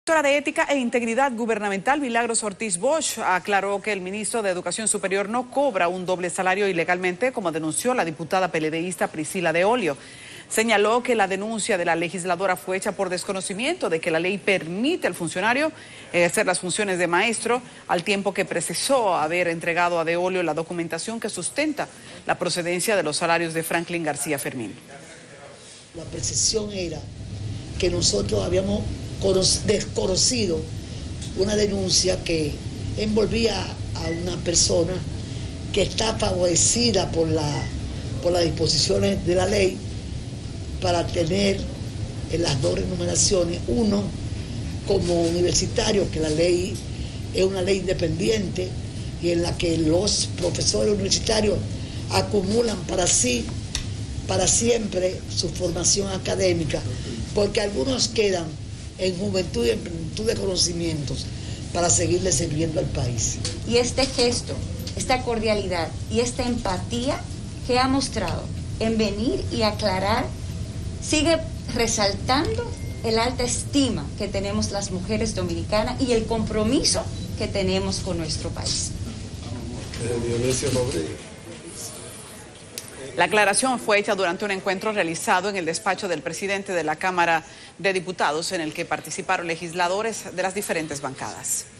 La directora de Ética e Integridad Gubernamental, Milagros Ortiz Bosch, aclaró que el ministro de Educación Superior no cobra un doble salario ilegalmente, como denunció la diputada peledeísta Priscila de Olio. Señaló que la denuncia de la legisladora fue hecha por desconocimiento de que la ley permite al funcionario ejercer las funciones de maestro, al tiempo que precisó haber entregado a de Olio la documentación que sustenta la procedencia de los salarios de Franklin García Fermín. La precisión era que nosotros habíamos desconocido una denuncia que envolvía a una persona que está favorecida por las disposiciones de la ley para tener en las dos remuneraciones, uno como universitario, que la ley es una ley independiente y en la que los profesores universitarios acumulan para sí, para siempre, su formación académica, porque algunos quedan en juventud y en plenitud de conocimientos para seguirle sirviendo al país. Y este gesto, esta cordialidad y esta empatía que ha mostrado en venir y aclarar, sigue resaltando el alta estima que tenemos las mujeres dominicanas y el compromiso que tenemos con nuestro país. La aclaración fue hecha durante un encuentro realizado en el despacho del presidente de la Cámara de Diputados, en el que participaron legisladores de las diferentes bancadas.